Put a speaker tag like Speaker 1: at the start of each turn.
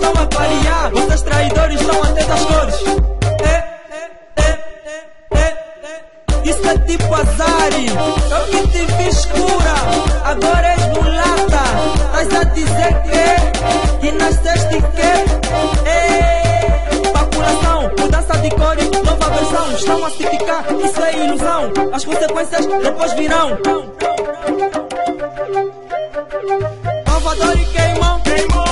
Speaker 1: estão a clarear. Vocês traidores estão até das cores. Isso é tipo azari. Eu que te vi escura, agora és mulata. Estás a dizer que nasceste que? Faculação, mudança de cores, nova versão. Estão a se ficar, isso é ilusão. As consequências depois virão. Salvador e queimão.